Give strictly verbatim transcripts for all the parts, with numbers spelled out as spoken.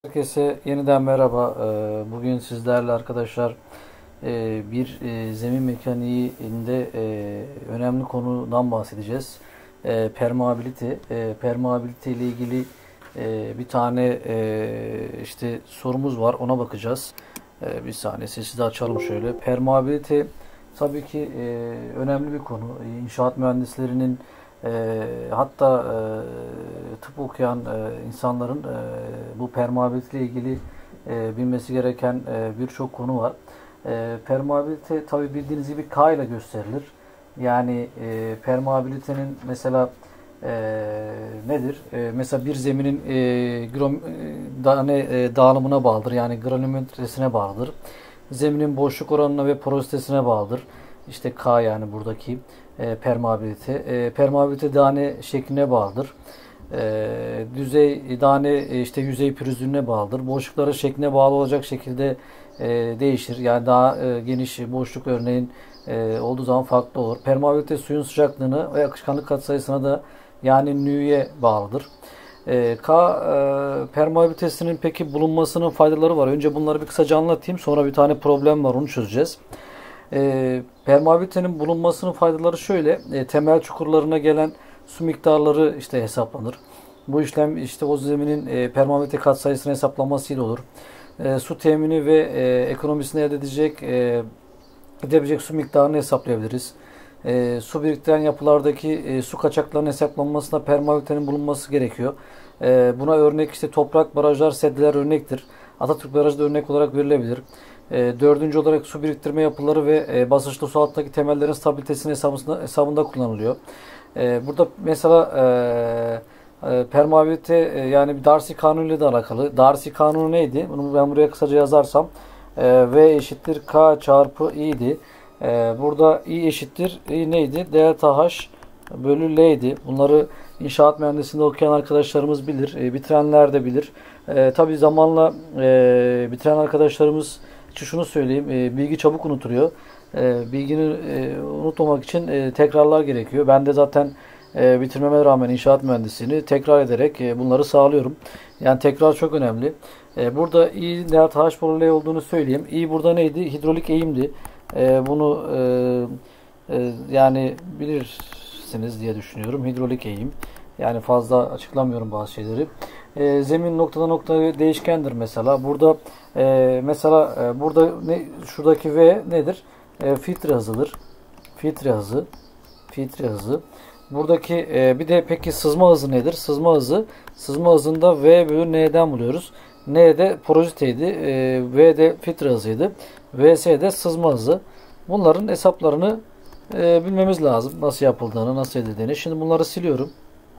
Herkese yeniden merhaba. Ee, Bugün sizlerle arkadaşlar e, bir e, zemin mekaniğinde e, önemli konudan bahsedeceğiz. E, Permeabilite. E, Permeabilite ile ilgili e, bir tane e, işte sorumuz var. Ona bakacağız. E, Bir saniye sesi de açalım şöyle. Permeabilite tabii ki e, önemli bir konu. İnşaat mühendislerinin e, hatta e, tıp okuyan e, insanların e, bu permeabilite ile ilgili e, bilmesi gereken e, birçok konu var. E, permeabilite tabii bildiğiniz gibi K ile gösterilir. Yani e, permeabilitenin mesela e, nedir? E, mesela bir zeminin e, grom, e, tane, e, dağılımına bağlıdır. Yani granümetresine bağlıdır. Zeminin boşluk oranına ve porositesine bağlıdır. İşte K yani buradaki e, permeabilite. E, permeabilite tane şekline bağlıdır. E, düzey tane e, işte yüzey pürüzlüğüne bağlıdır. Boşlukları şekline bağlı olacak şekilde e, değişir. Yani daha e, geniş boşluk örneğin e, olduğu zaman farklı olur. Permeabilite suyun sıcaklığını ve akışkanlık katsayısına da yani nü'ye bağlıdır. E, K e, permeabilitesinin peki bulunmasının faydaları var. Önce bunları bir kısaca anlatayım. Sonra bir tane problem var, onu çözeceğiz. E, permeabilitenin bulunmasının faydaları şöyle. E, temel çukurlarına gelen su miktarları işte hesaplanır. Bu işlem işte o zeminin e, permeabilite katsayısının hesaplanmasıyla olur. E, su temini ve e, ekonomisini elde edecek e, edebilecek su miktarını hesaplayabiliriz. E, su biriktiren yapılardaki e, su kaçaklarının hesaplanmasında permeabilitenin bulunması gerekiyor. E, buna örnek işte toprak, barajlar, sedyeler örnektir. Atatürk Barajı da örnek olarak verilebilir. E, dördüncü olarak su biriktirme yapıları ve e, basınçlı su alttaki temellerin stabilitesinin hesabında, hesabında kullanılıyor. E, burada mesela e, e, permeabilite e, yani bir Darcy kanunu ile de alakalı. Darcy kanunu neydi? Bunu ben buraya kısaca yazarsam e, V eşittir K çarpı i'di. E, burada i eşittir i neydi? Delta H bölü L'ydi. Bunları inşaat mühendisliğinde okuyan arkadaşlarımız bilir. E, bitirenler de bilir. E, tabii zamanla e, bitiren arkadaşlarımız için şunu söyleyeyim. E, bilgi çabuk unutuluyor. E, bilgini e, unutmamak için e, tekrarlar gerekiyor. Ben de zaten e, bitirmeme rağmen inşaat mühendisliğini tekrar ederek e, bunları sağlıyorum. Yani tekrar çok önemli. E, burada i delta H bölü L olduğunu söyleyeyim. i burada neydi? Hidrolik eğimdi. E, bunu e, e, yani bilirsiniz diye düşünüyorum. Hidrolik eğim. Yani fazla açıklamıyorum bazı şeyleri. E, zemin noktadan noktaya değişkendir mesela. Burada e, mesela e, burada ne, şuradaki V nedir? E, filtre hızıdır. Filtre hızı. Filtre hızı. Buradaki e, bir de peki sızma hızı nedir? Sızma hızı. Sızma hızında V bölü N'den buluyoruz. N de poroziteydi. E, V de filtre hızıydı. V S de sızma hızı. Bunların hesaplarını e, bilmemiz lazım. Nasıl yapıldığını, nasıl edildiğini. Şimdi bunları siliyorum.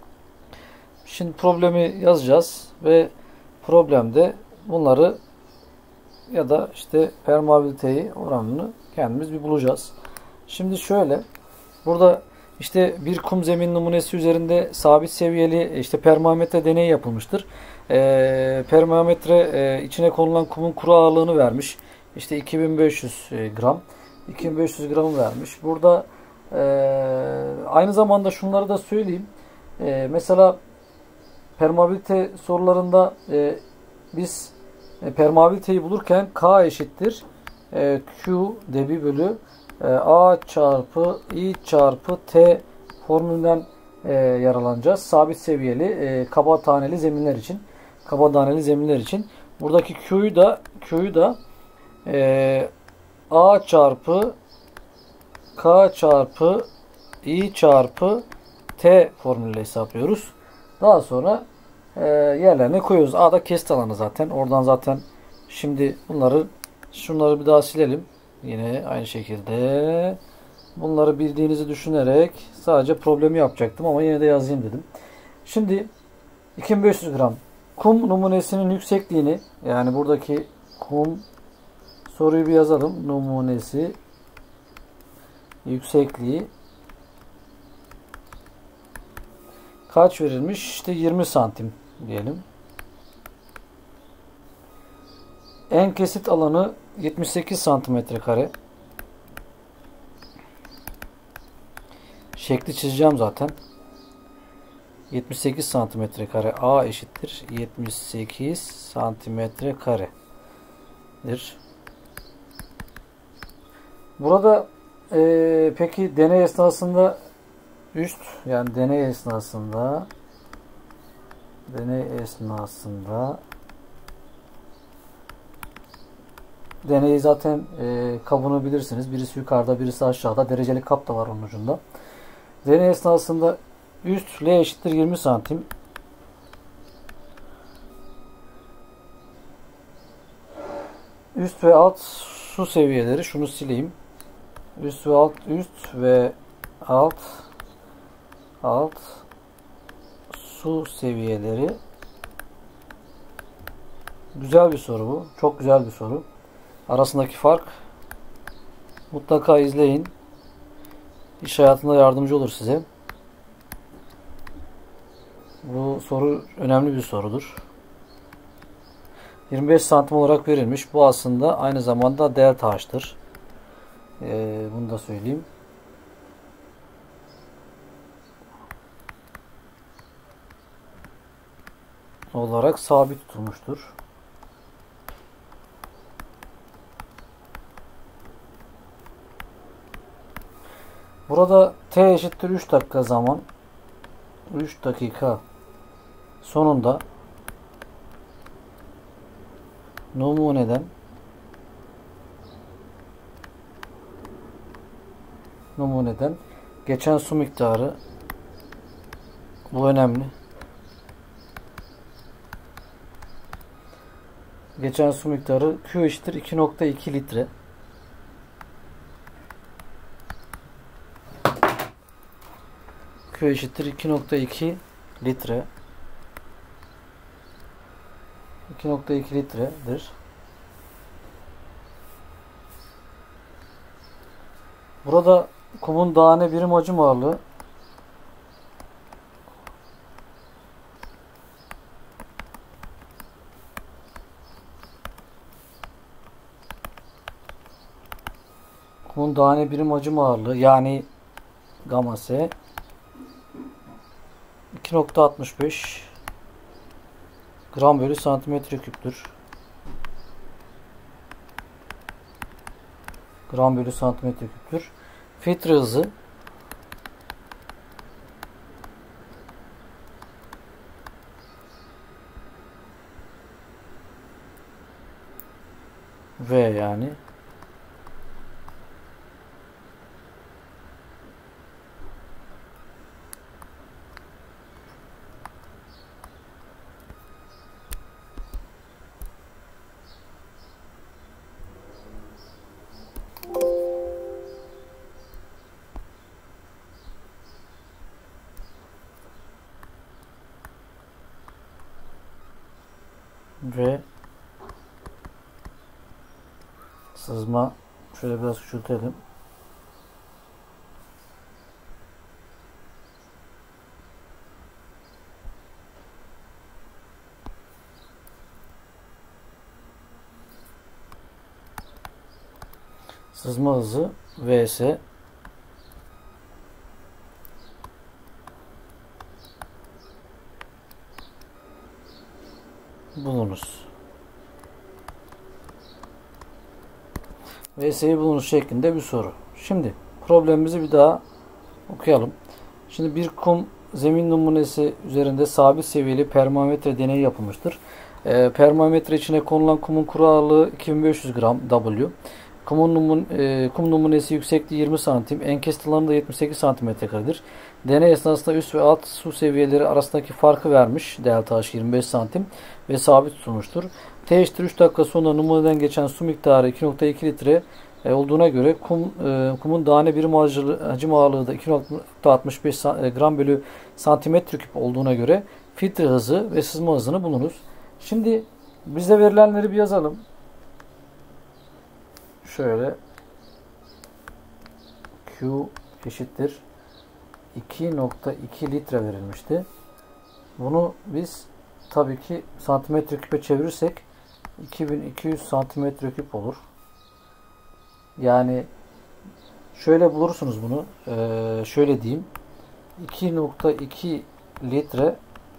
Şimdi problemi yazacağız ve problemde bunları ya da işte permeabiliteyi oranını kendimiz bir bulacağız. Şimdi şöyle burada işte bir kum zemin numunesi üzerinde sabit seviyeli işte permeametre deneyi yapılmıştır. E, permeametre e, içine konulan kumun kuru ağırlığını vermiş. İşte iki bin beş yüz gram. iki bin beş yüz gramı vermiş. Burada e, aynı zamanda şunları da söyleyeyim. E, mesela permeabilite sorularında e, biz e, permeabiliteyi bulurken K eşittir e, Q debi bölü e, A çarpı I çarpı T formülünden e, yararlanacağız. Sabit seviyeli e, kaba taneli zeminler için. Kaba taneli zeminler için. Buradaki Q'yu da Q'yu da e, A çarpı K çarpı I çarpı T formülüyle hesaplıyoruz. Daha sonra e, yerlerine koyuyoruz. A'da kesit alanı zaten. Oradan zaten şimdi bunları şunları bir daha silelim. Yine aynı şekilde bunları bildiğinizi düşünerek sadece problemi yapacaktım ama yine de yazayım dedim. Şimdi iki bin beş yüz gram kum numunesinin yüksekliğini, yani buradaki kum, soruyu bir yazalım. Numunesi yüksekliği kaç verilmiş? İşte yirmi santim diyelim. En kesit alanı yetmiş sekiz santimetre kare. Şekli çizeceğim zaten. yetmiş sekiz santimetre kare. A eşittir yetmiş sekiz santimetre karedir. Burada e, peki deney esnasında üst, yani deney esnasında deney esnasında deneyi zaten e, kabını bilirsiniz. Birisi yukarıda, birisi aşağıda. Dereceli kap da var onun ucunda. Deney esnasında üst L eşittir yirmi santim. Üst ve alt su seviyeleri, şunu sileyim. Üst ve alt, üst ve alt alt su seviyeleri. Güzel bir soru bu. Çok güzel bir soru. Arasındaki fark mutlaka izleyin. İş hayatında yardımcı olur size. Bu soru önemli bir sorudur. yirmi beş santim olarak verilmiş. Bu aslında aynı zamanda delta H'tır. Ee, bunu da söyleyeyim. Olarak sabit tutulmuştur. Burada T eşittir üç dakika zaman, üç dakika sonunda numuneden numuneden geçen su miktarı, bu önemli. Geçen su miktarı Q eşittir iki nokta iki litre. Q eşittir iki nokta iki litre. iki nokta iki litredir. Burada kumun tane birim hacim ağırlığı kumun tane birim hacim ağırlığı yani gamma S iki nokta altmış beş gram bölü santimetre küptür. Gram bölü santimetre küptür. Filtre hızı V yani ve sızma, şöyle biraz küçültelim. Sızma hızı Vs bulunuz. Vs'yi bulunuz şeklinde bir soru. Şimdi problemimizi bir daha okuyalım. Şimdi bir kum zemin numunesi üzerinde sabit seviyeli permametre deneyi yapılmıştır. E, permametre içine konulan kumun kuru ağırlığı iki bin beş yüz gram W. Kumun numun, e, kum numunesi yüksekliği yirmi santim, enkest alanı da yetmiş sekiz santimetre karedir. Deney esnasında üst ve alt su seviyeleri arasındaki farkı vermiş. Delta H yirmi beş santim ve sabit tutulmuştur. T eşittir üç dakika sonra numuneden geçen su miktarı iki nokta iki litre e, olduğuna göre kum, e, kumun tane birim hacim ağırlığı da iki nokta altmış beş gram bölü santimetre küp olduğuna göre filtre hızı ve sızma hızını bulunuz. Şimdi bize verilenleri bir yazalım. Şöyle Q eşittir iki nokta iki litre verilmişti. Bunu biz tabii ki santimetre küpe çevirirsek iki bin iki yüz santimetre küp olur. Yani şöyle bulursunuz bunu. Ee, şöyle diyeyim. iki nokta iki litre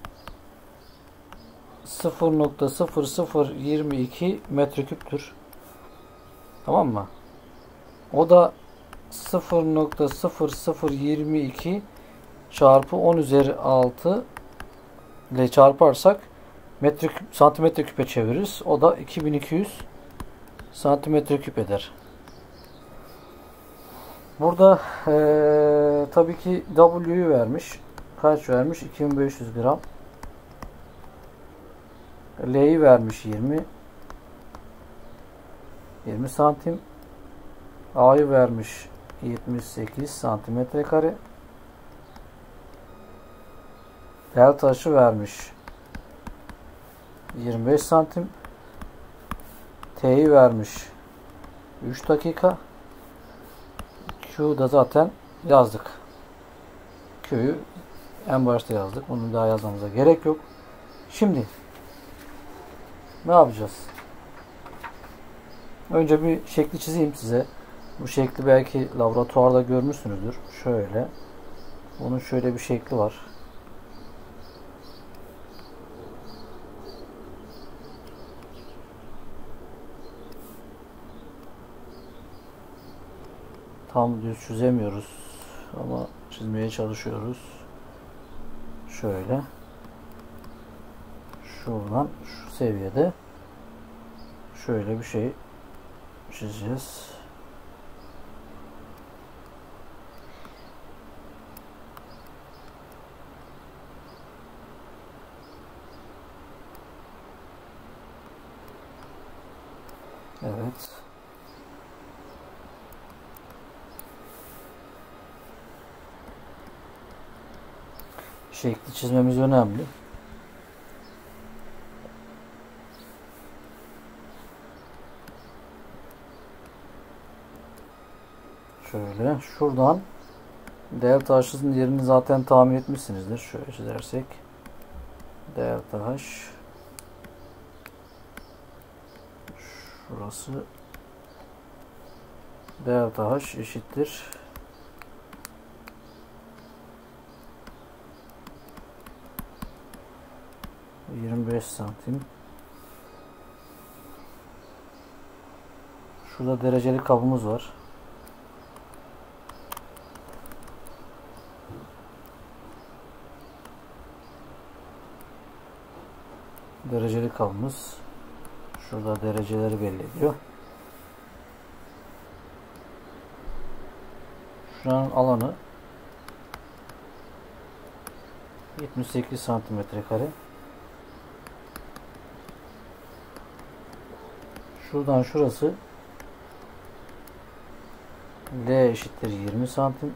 sıfır nokta sıfır sıfır yirmi iki metreküptür. Tamam mı? O da sıfır nokta sıfır sıfır yirmi iki çarpı on üzeri altı ile çarparsak metreküp, santimetre küpe çeviririz. O da iki bin iki yüz santimetre küp eder. Burada ee, tabii ki W'yu vermiş. Kaç vermiş? iki bin beş yüz gram. L'yi vermiş yirmi. yirmi santim. A'yı vermiş yetmiş sekiz santimetre kare. Delta H'ı vermiş yirmi beş santim. T'yi vermiş üç dakika. Q'da zaten yazdık. Q'yu en başta yazdık. Bunu daha yazmamıza gerek yok. Şimdi ne yapacağız? Önce bir şekli çizeyim size. Bu şekli belki laboratuvarda görmüşsünüzdür. Şöyle. Bunun şöyle bir şekli var. Tam düz çizemiyoruz ama çizmeye çalışıyoruz. Şöyle. Şuradan şu seviyede şöyle bir şey çizeceğiz. Evet. Şekli çizmemiz önemli. Şöyle şuradan delta H'ın yerini zaten tahmin etmişsinizdir. Şöyle çizersek delta H şurası delta H eşittir yirmi beş santim. Şurada dereceli kabımız var. Dereceli kabımız şurada dereceleri belli ediyor. Şuranın alanı yetmiş sekiz santimetre kare. Şuradan şurası L eşittir yirmi santim.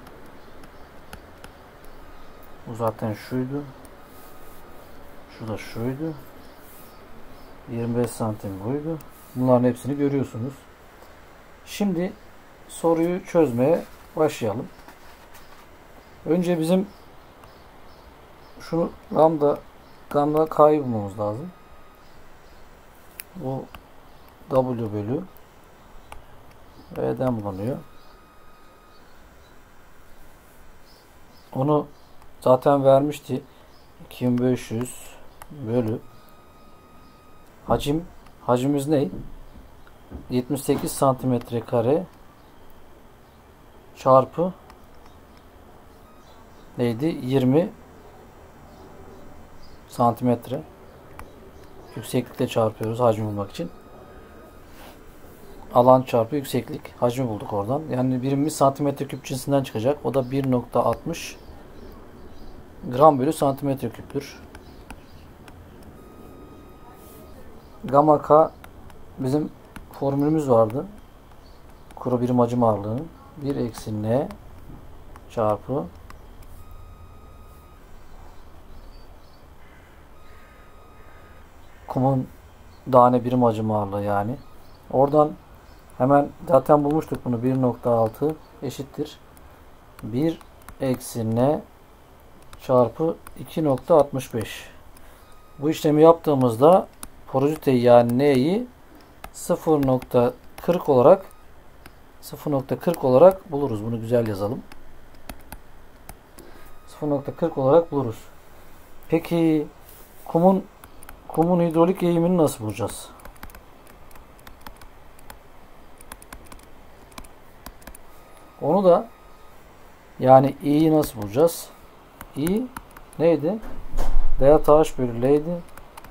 Bu zaten şuydu. Şu da şuydu. yirmi beş santim buydu. Bunların hepsini görüyorsunuz. Şimdi soruyu çözmeye başlayalım. Önce bizim şunu lambda lambda K'yı bulmamız lazım. Bu W bölü V'den bulunuyor. Onu zaten vermişti. iki bin beş yüz bölü hacim hacimiz ne? yetmiş sekiz santimetre kare çarpı neydi? yirmi santimetre. Yükseklikle çarpıyoruz hacmi bulmak için. Alan çarpı yükseklik. Hacmi bulduk oradan. Yani birimimiz santimetre küp cinsinden çıkacak. O da bir nokta altmış gram bölü santimetre küptür. Gamma K bizim formülümüz vardı. Kuru birim hacim ağırlığının bir eksi N çarpı kumun tane birim hacim ağırlığı yani. Oradan hemen zaten bulmuştuk bunu. bir nokta altı eşittir bir eksi N çarpı iki nokta altmış beş. Bu işlemi yaptığımızda porositeyi yani N'yi sıfır nokta kırk olarak sıfır nokta kırk olarak buluruz. Bunu güzel yazalım. sıfır nokta kırk olarak buluruz. Peki kumun kumun hidrolik eğimini nasıl bulacağız? Onu da yani i'yi nasıl bulacağız? I neydi? Delta H bölü L'ydi.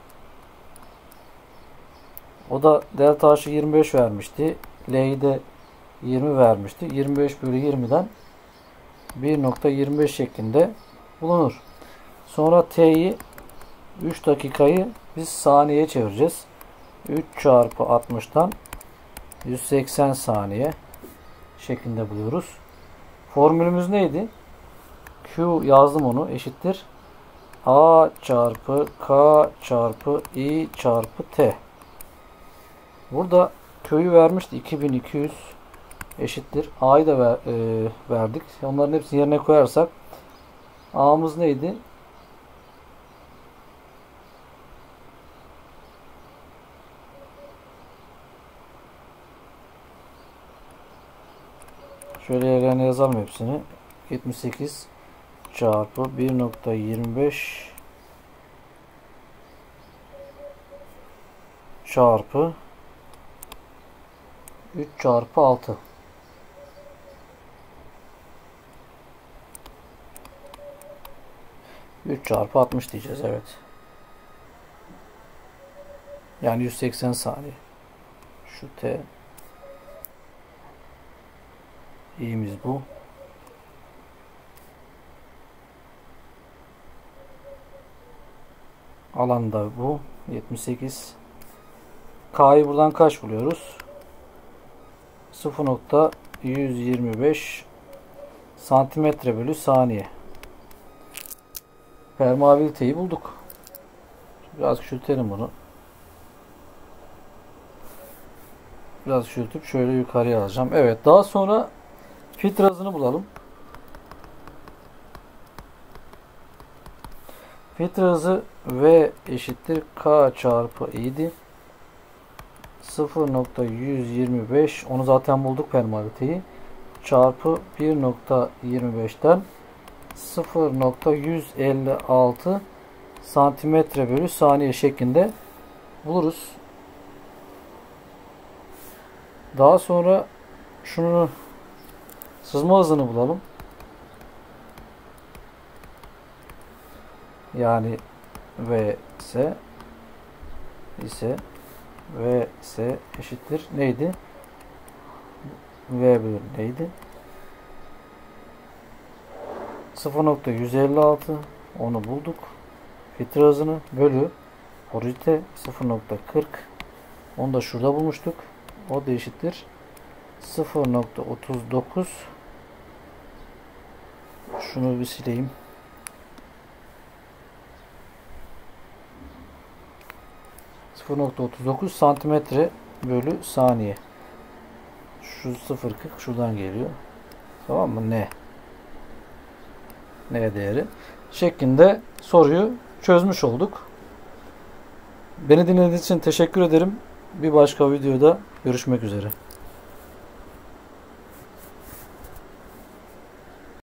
O da delta H'ı yirmi beş vermişti. L'yi de yirmi vermişti. yirmi beş bölü yirmiden bir nokta yirmi beş şeklinde bulunur. Sonra T'yi üç dakikayı biz saniyeye çevireceğiz. üç çarpı altmıştan yüz seksen saniye şeklinde buluyoruz. Formülümüz neydi? Q yazdım onu eşittir. A çarpı K çarpı I çarpı T. Burada Q'yu vermişti. iki bin iki yüz eşittir. A'yı da ver, e, verdik. Onların hepsini yerine koyarsak A'mız neydi? Şöyle yerlerine yazalım hepsini. yetmiş sekiz çarpı bir nokta yirmi beş çarpı üç çarpı altı. üç çarpı altmış diyeceğiz. Evet. Yani yüz seksen saniye. Şu T. İ'miz bu. Alan da bu. yetmiş sekiz. K'yı buradan kaç buluyoruz? sıfır nokta yüz yirmi beş santimetre bölü saniye. Permeabiliteyi bulduk. Biraz küçültelim bunu. Biraz küçültüp şöyle yukarıya alacağım. Evet. Daha sonra filtre hızını bulalım. Filtre hızı V eşittir K çarpı i'di. sıfır nokta yüz yirmi beş, onu zaten bulduk permeabiliteyi. Çarpı bir nokta yirmi beşten sıfır nokta yüz elli altı santimetre bölü saniye şeklinde buluruz. Daha sonra şunu sızma hızını bulalım. Yani V ise ise V ise eşittir neydi? V bölü neydi? sıfır nokta yüz elli altı, onu bulduk. Filtre hızını bölü porosite sıfır nokta kırk, onu da şurada bulmuştuk. O da eşittir sıfır nokta otuz dokuz. Şunu bir sileyim. sıfır nokta otuz dokuz santimetre bölü saniye. Şu sıfır nokta kırk şuradan geliyor. Tamam mı? Ne? Ne değeri? Şeklinde soruyu çözmüş olduk. Beni dinlediğiniz için teşekkür ederim. Bir başka videoda görüşmek üzere.